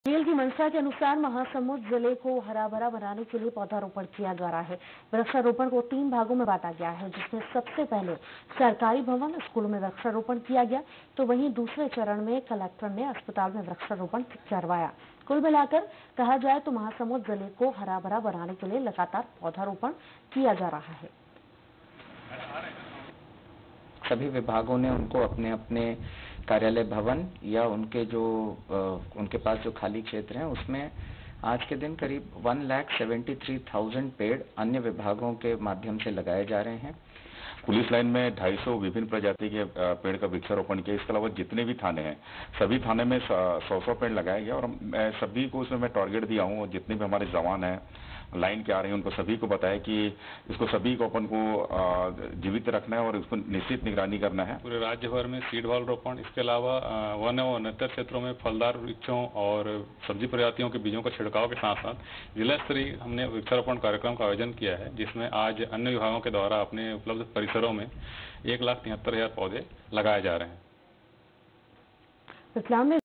खेल की मंशा के अनुसार महासमुंद जिले को हरा भरा बनाने के लिए पौधारोपण किया जा रहा है। वृक्षारोपण को 3 भागों में बांटा गया है, जिसमें सबसे पहले सरकारी भवन स्कूलों में वृक्षारोपण किया गया, तो वहीं दूसरे चरण में कलेक्टर ने अस्पताल में वृक्षारोपण करवाया। कुल मिलाकर कहा जाए तो महासमुंद जिले को हरा भरा बनाने के लिए लगातार पौधारोपण किया जा रहा है। सभी विभागों ने उनको अपने अपने कार्यालय भवन या उनके पास जो खाली क्षेत्र हैं उसमें आज के दिन करीब 1,73,000 पेड़ अन्य विभागों के माध्यम से लगाए जा रहे हैं। पुलिस लाइन में 250 विभिन्न प्रजाति के पेड़ का वृक्षारोपण किया। इसके अलावा जितने भी थाने हैं सभी थाने में 100 पेड़ लगाए गए और मैं सभी को उसमें टारगेट दिया हूँ। जितने भी हमारे जवान हैं लाइन के आ रहे हैं उनको सभी को बताया कि इसको सभी को अपन को जीवित रखना है और इसको निश्चित निगरानी करना है। पूरे राज्य भर में सीड वाल रोपण, इसके अलावा वन एवं वन्यतर क्षेत्रों में फलदार वृक्षों और सब्जी प्रजातियों के बीजों का छिड़काव के साथ साथ जिला स्तरीय हमने वृक्षारोपण कार्यक्रम का आयोजन किया है, जिसमें आज अन्य विभागों के द्वारा अपने उपलब्ध परिसरों में 1,73,000 पौधे लगाए जा रहे हैं।